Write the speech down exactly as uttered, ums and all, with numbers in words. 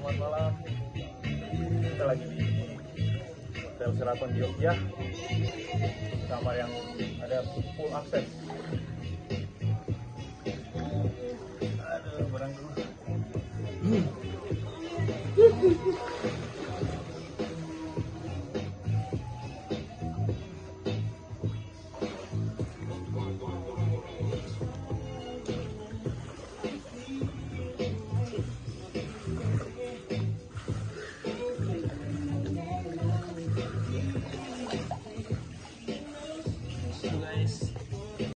selamat malam. Kita lagi di Hotel Sheraton Jogja, kamar yang ada full akses.